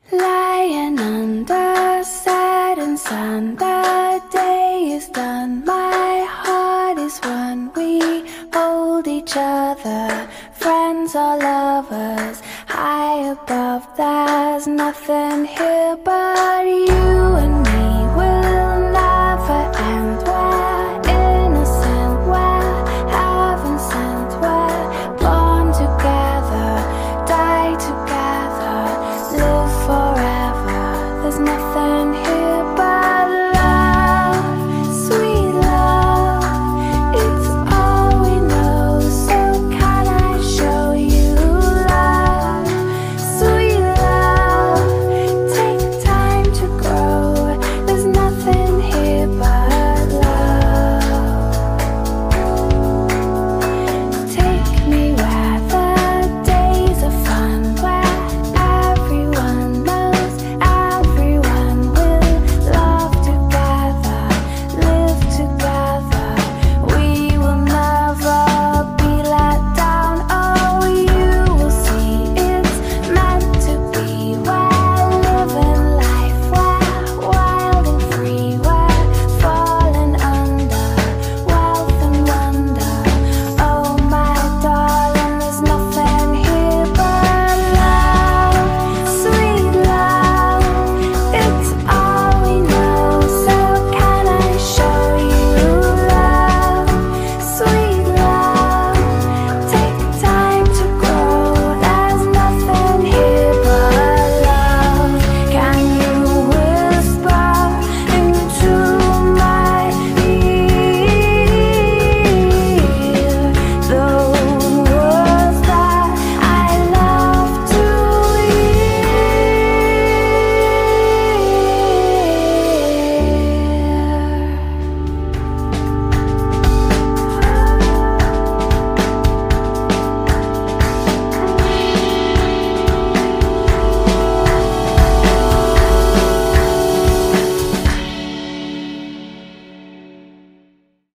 Lying under setting sun, the day is done. My heart is one, we hold each other, friends or lovers, high above. There's nothing here but you and me. Will never end. We're innocent, we're heaven sent. We're born together, die together, live forever. There's nothing